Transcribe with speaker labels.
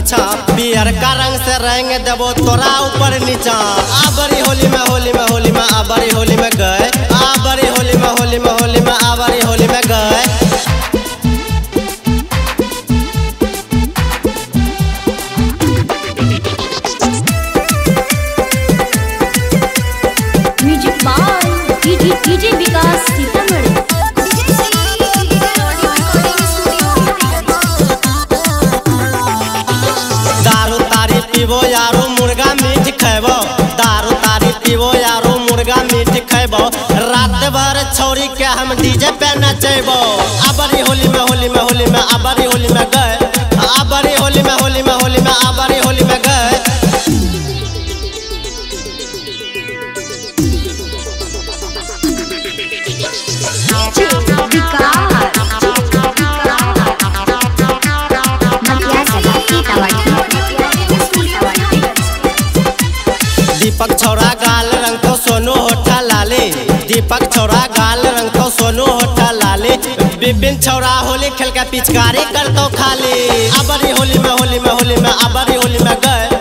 Speaker 1: पीछा, पियर का रंग से रंग देबो तोरा ऊपर नीचा। आबरी होली में होली में होली में आबरी होली में गए, आबरी होली में होली में होली में आबरी होली में गए।
Speaker 2: डीजे विकास सीतामढ़ी।
Speaker 1: दारू तारी पीबो यारो मुर्गा मीट खेबो, दारू तारी पीबो यारो मुर्गा मीट खेबो। रात भर छौरी के हम डीजे पे नचेबो। आबरी होली में होली में होली में आबरी होली में गए, आबरी होली में होली में होली में आबरी होली में गए। दीपक छौरा गाल रंग तो सोनू होठा लाले, दीपक छौरा गाल रंग तो सोनू होठा लाले। विपिन छौरा होली खेल के पिचकारी कर तो खाली। आबरी होली में होली में होली में आबरी होली में गए।